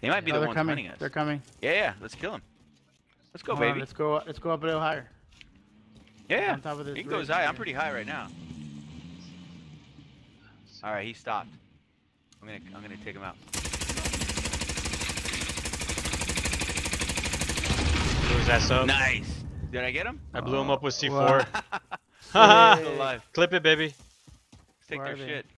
They might be the ones hunting us. They're coming. Yeah, let's kill them. Let's go, Come baby. on, let's go up a little higher. Yeah, On top of this he can go as high. I'm pretty high right now. All right, he stopped. I'm gonna take him out. Blew his ass up. Nice. Did I get him? I blew him up with C4. Wow. Haha. Still alive. Clip it, baby. Let's take Where their are they? shit.